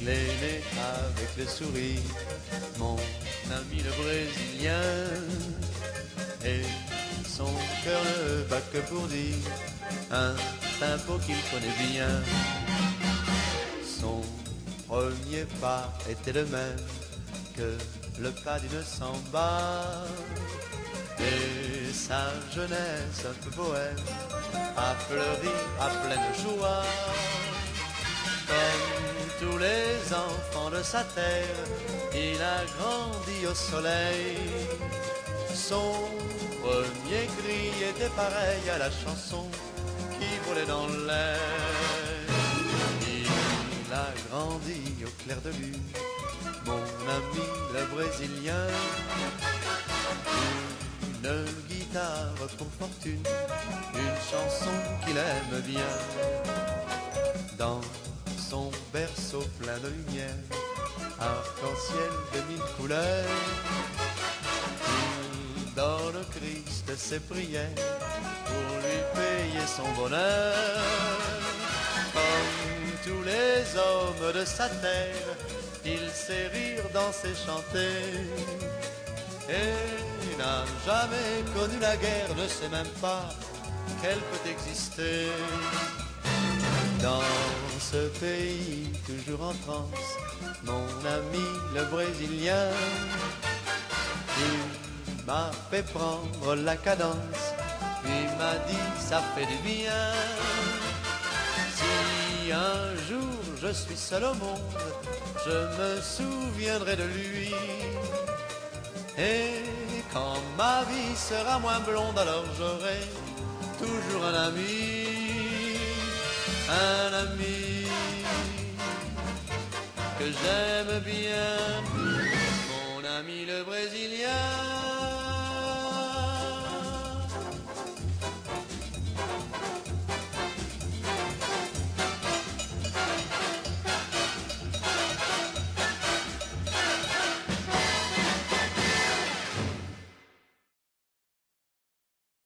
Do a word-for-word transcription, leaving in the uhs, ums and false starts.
Il est né avec le sourire, mon ami le Brésilien, et son cœur ne bat que pour dire un tempo qu'il connaît bien. Son premier pas était le même que le pas d'une samba, et sa jeunesse un peu bohème a fleuri à pleine joie. Comme tous les enfants de sa terre, il a grandi au soleil. Son premier cri était pareil à la chanson qui volait dans l'air. Il a grandi au clair de lune, mon ami le Brésilien. Une guitare pour fortune, une chanson qu'il aime bien. Dans son berceau plein de lumière, arc-en-ciel de mille couleurs, il donne au Christ ses prières pour lui payer son bonheur. Comme tous les hommes de sa terre, il sait rire, danser, chanter, et n'a jamais connu la guerre, ne sait même pas qu'elle peut exister. Dans ce pays toujours en transe, mon ami le Brésilien, il m'a fait prendre la cadence, puis m'a dit ça fait du bien. Si un jour je suis seul au monde, je me souviendrai de lui. Et quand ma vie sera moins blonde, alors j'aurai toujours un ami. Un ami que j'aime bien.